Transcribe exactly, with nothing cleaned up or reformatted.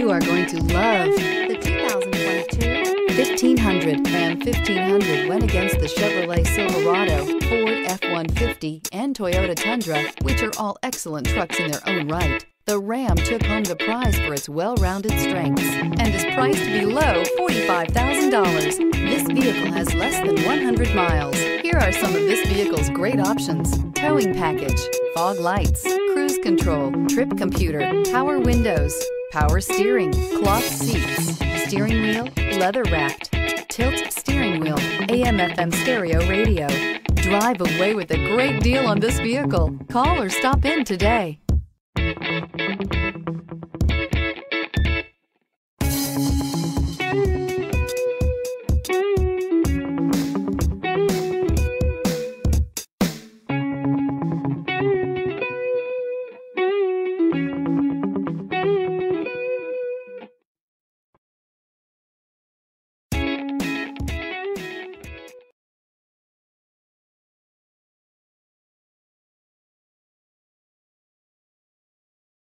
You are going to love the two thousand twenty-two fifteen hundred. Ram fifteen hundred went against the Chevrolet Silverado, Ford F one fifty, and Toyota Tundra, which are all excellent trucks in their own right. The Ram took home the prize for its well-rounded strengths and is priced below forty-five thousand dollars. This vehicle has less than one hundred miles. Here are some of this vehicle's great options: towing package, fog lights, cruise control, trip computer, power windows, power steering, cloth seats, steering wheel, leather wrapped, tilt steering wheel, A M F M stereo radio. Drive away with a great deal on this vehicle. Call or stop in today.